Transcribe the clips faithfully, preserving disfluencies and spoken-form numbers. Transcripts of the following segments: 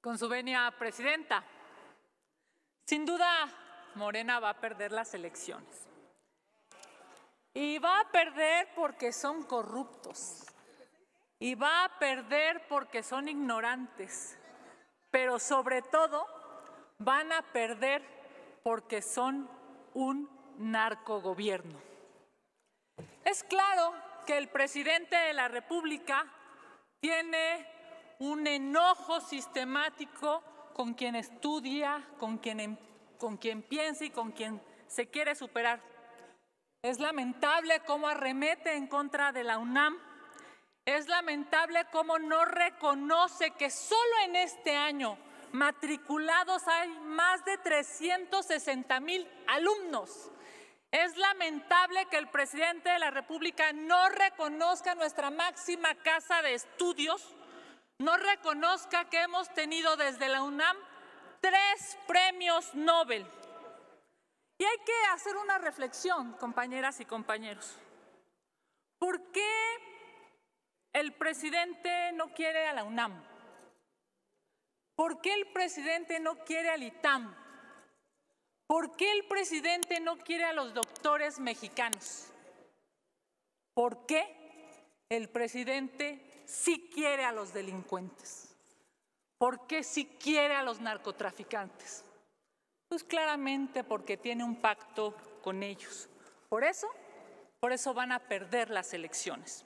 Con su venia, presidenta, sin duda Morena va a perder las elecciones. Y va a perder porque son corruptos. Y va a perder porque son ignorantes. Pero sobre todo van a perder porque son un narcogobierno. Es claro que el presidente de la República tiene un enojo sistemático con quien estudia, con quien, con quien piensa y con quien se quiere superar. Es lamentable cómo arremete en contra de la UNAM. Es lamentable cómo no reconoce que solo en este año matriculados hay más de trescientos sesenta mil alumnos. Es lamentable que el presidente de la República no reconozca nuestra máxima casa de estudios, no reconozca que hemos tenido desde la UNAM tres premios Nobel. Y hay que hacer una reflexión, compañeras y compañeros. ¿Por qué el presidente no quiere a la UNAM? ¿Por qué el presidente no quiere al ITAM? ¿Por qué el presidente no quiere a los doctores mexicanos? ¿Por qué el presidente sí quiere a los delincuentes? ¿Por qué sí quiere a los narcotraficantes? Pues claramente porque tiene un pacto con ellos. Por eso, por eso van a perder las elecciones.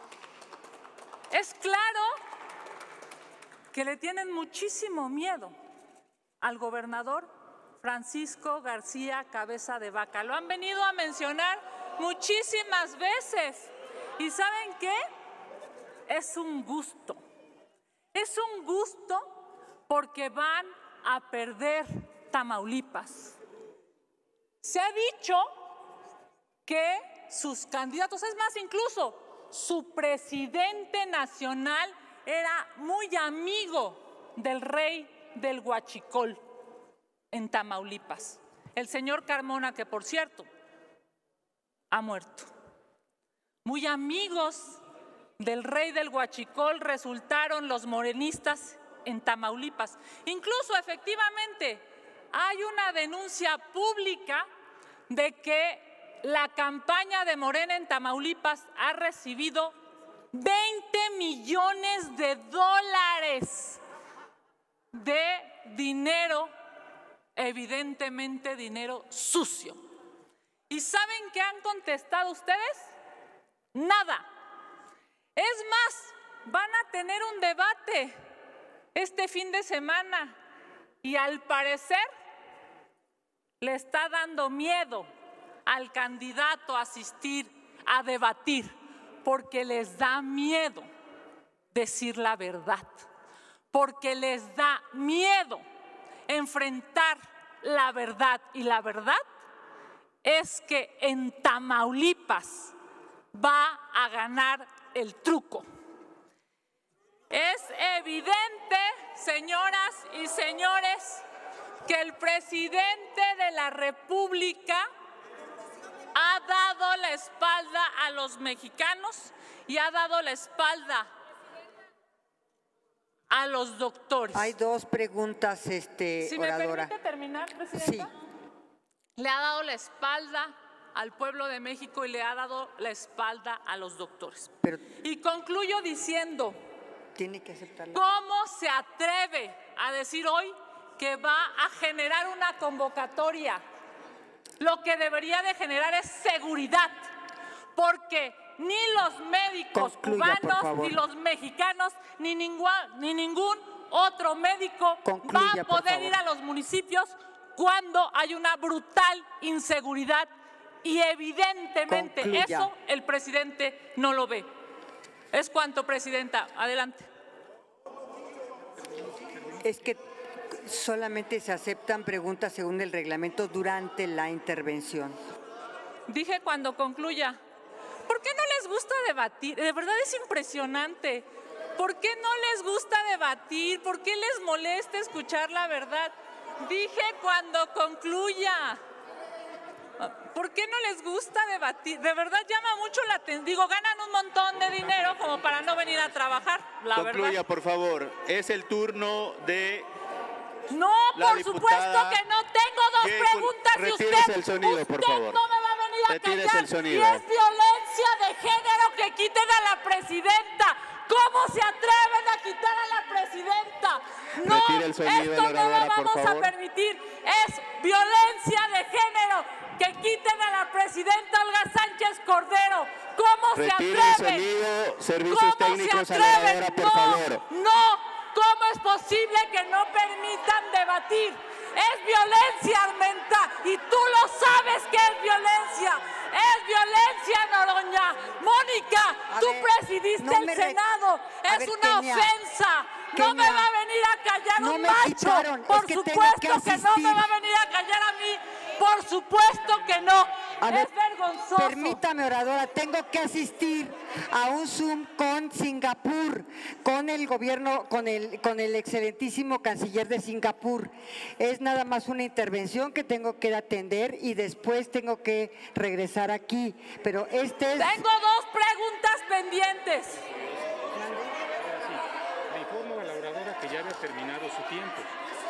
Es claro que le tienen muchísimo miedo al gobernador Francisco García Cabeza de Vaca. Lo han venido a mencionar muchísimas veces. ¿Y saben qué? Es un gusto. Es un gusto porque van a perder Tamaulipas. Se ha dicho que sus candidatos, es más, incluso su presidente nacional era muy amigo del rey del Huachicol en Tamaulipas, el señor Carmona, que por cierto ha muerto. Muy amigos del rey del Huachicol resultaron los morenistas en Tamaulipas. Incluso efectivamente hay una denuncia pública de que la campaña de Morena en Tamaulipas ha recibido veinte millones de dólares de dinero, evidentemente dinero sucio. ¿Y saben qué han contestado ustedes? Nada. Es más, van a tener un debate este fin de semana y al parecer le está dando miedo al candidato a asistir a debatir porque les da miedo decir la verdad, porque les da miedo enfrentar la verdad, y la verdad es que en Tamaulipas va a ganar el truco. Es evidente, señoras y señores, que el presidente de la República ha dado la espalda a los mexicanos y ha dado la espalda a los doctores. Hay dos preguntas, este, si oradora. ¿Me permite terminar, presidenta? Sí. Le ha dado la espalda al pueblo de México y le ha dado la espalda a los doctores. Pero y concluyo diciendo, tiene que aceptarlo. ¿Cómo se atreve a decir hoy que va a generar una convocatoria? Lo que debería de generar es seguridad, porque ni los médicos Concluya, cubanos, ni los mexicanos, ni ningún, ni ningún otro médico Concluya, va a poder ir a los municipios cuando hay una brutal inseguridad y evidentemente Concluya. Eso el presidente no lo ve. Es cuanto, presidenta. Adelante. Es que solamente se aceptan preguntas según el reglamento durante la intervención. Dije cuando concluya. ¿Por qué no les gusta debatir? De verdad es impresionante. ¿Por qué no les gusta debatir? ¿Por qué les molesta escuchar la verdad? Dije cuando concluya. ¿Por qué no les gusta debatir? De verdad llama mucho la atención. Digo, ganan un montón de dinero como para no venir a trabajar, la Concluya, verdad. por favor. Es el turno de... No, La por diputada supuesto que no. Tengo dos Jacob, preguntas y retírese usted, el sonido, usted por favor. no me va a venir a Retírese callar. el sonido. Y es violencia de género que quiten a la presidenta. ¿Cómo se atreven a quitar a la presidenta? No, Retire el sonido, esto no lo oradora, por vamos a favor. permitir. Es violencia de género que quiten a la presidenta Olga Sánchez Cordero. ¿Cómo se Retire el atreven? sonido, servicios ¿Cómo técnicos se a la atreven? oradora, por no, favor. No, ¿cómo es posible que no permitan debatir? Es violencia, Armenta, y tú lo sabes que es violencia. Es violencia, Noroña. Mónica, A tú ver, presidiste no el me re- Senado. A Es ver, una Kenia, ofensa. No me Kenia, va a venir a callar no un me macho. quitaron, es Por que tengo supuesto que que, no me asistir. va a venir a callar a mí. Por supuesto que no. A es ver, vergonzoso. permítame, oradora, tengo que asistir a un Zoom con Singapur, con el gobierno, con el, con el excelentísimo canciller de Singapur. Es nada más una intervención que tengo que atender y después tengo que regresar aquí. Pero este es... Tengo dos preguntas pendientes. Le informo a la oradora que ya había terminado su tiempo.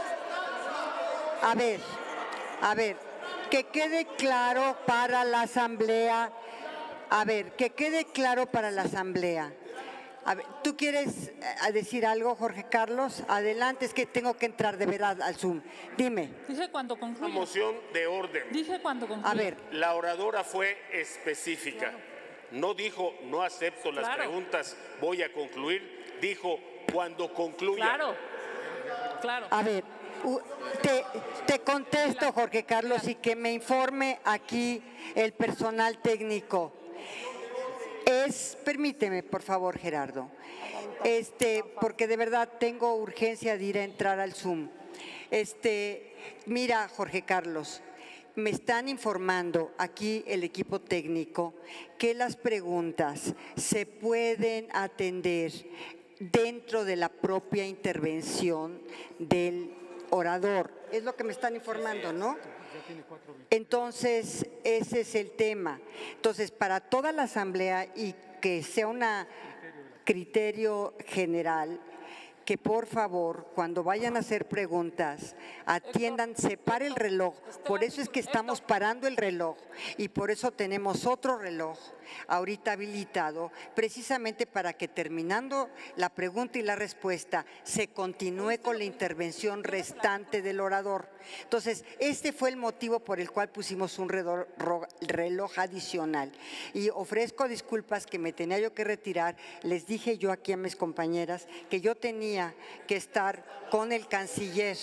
A ver, a ver. Que quede claro para la Asamblea, a ver, que quede claro para la Asamblea. A ver, ¿tú quieres eh, decir algo, Jorge Carlos? Adelante, es que tengo que entrar de verdad al Zoom. Dime. Dije cuando Una concluya. moción de orden. Dije cuando concluya. A ver, La oradora fue específica. No dijo, no acepto las Claro. preguntas, voy a concluir. Dijo, cuando concluya. Claro, claro. a ver, u- te, te contesto, Jorge Carlos, y que me informe aquí el personal técnico. Es, permíteme, por favor, Gerardo, este, porque de verdad tengo urgencia de ir a entrar al Zoom. Este, mira, Jorge Carlos, me están informando aquí el equipo técnico que las preguntas se pueden atender dentro de la propia intervención del orador. Es lo que me están informando, ¿no? Entonces, ese es el tema. Entonces, para toda la Asamblea y que sea un criterio general, que por favor, cuando vayan a hacer preguntas, atiendan, separe el reloj. Por eso es que estamos parando el reloj y por eso tenemos otro reloj ahorita habilitado, precisamente para que terminando la pregunta y la respuesta se continúe con la intervención restante del orador. Entonces, este fue el motivo por el cual pusimos un reloj, reloj adicional. Y ofrezco disculpas que me tenía yo que retirar. Les dije yo aquí a mis compañeras que yo tenía que estar con el canciller.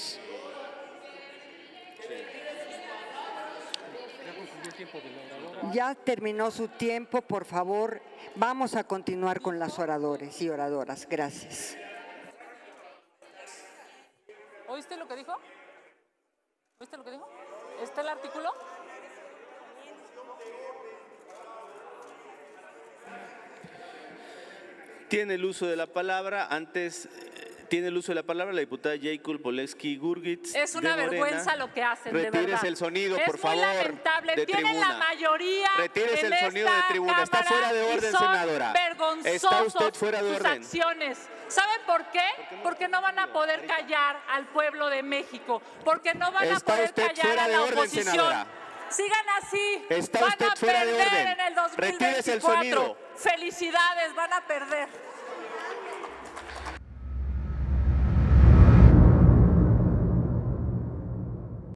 Ya terminó su tiempo, por favor, vamos a continuar con las oradores y oradoras. Gracias. ¿Oíste lo que dijo? ¿Oíste lo que dijo? ¿Está el artículo? Tiene el uso de la palabra. Antes eh, tiene el uso de la palabra la diputada Jacob Poleski Gurgitz. Es una de Morena. vergüenza lo que hacen, de verdad. Retírese el sonido, es por favor. muy lamentable. De Tienen tribuna. la mayoría. Retírese en el sonido de esta tribuna. Está Cámara fuera de y orden, son senadora. vergonzosos Está usted fuera de sus orden. acciones. ¿Saben por qué? Porque no van a poder callar al pueblo de México. Porque no van a Está poder usted callar fuera a de la orden, oposición. senadora. Sigan así. Está van usted a fuera de perder orden. en el dos mil veinticuatro. Retírese el sonido. Felicidades, van a perder.